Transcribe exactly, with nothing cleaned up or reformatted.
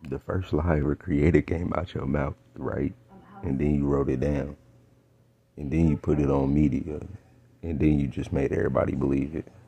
The first lie ever created came out your mouth, right? And then you wrote it down. And then you put it on media. And then you just made everybody believe it.